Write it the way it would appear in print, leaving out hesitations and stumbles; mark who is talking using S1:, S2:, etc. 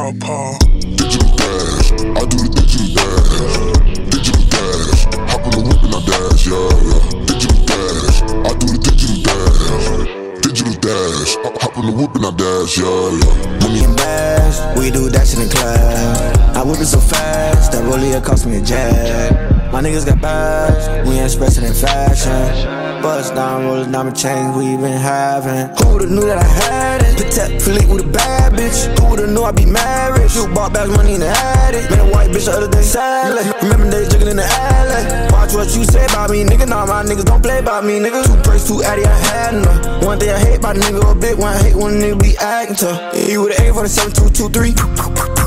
S1: Paw.
S2: Digital dash, I do the digital dash. Digital dash, hop in the whip and I dash, yeah. Digital dash, I do the digital dash. Digital dash, hop in the whip and I dash, yeah.
S3: Money and bash, we do that shit in class. I whip it so fast, that rollie cost me a jag. My niggas got bags, we ain't expressing in fashion. Bust down, roll diamond chains we been having. Who would've knew that I had it? Patek Philippe with a bad bitch. Who would've knew I'd be married? Shoot bought bags, money in the attic. Met a white bitch the other day, salad. Remember days jiggling in the alley. Watch what you say about me, nigga. Nah, my niggas don't play about me, nigga. 2 braids, 2 addy, I had enough. One thing I hate about nigga, a bit one I hate when nigga be acting tough. You with an 8 for the 7, 2, 2, 3.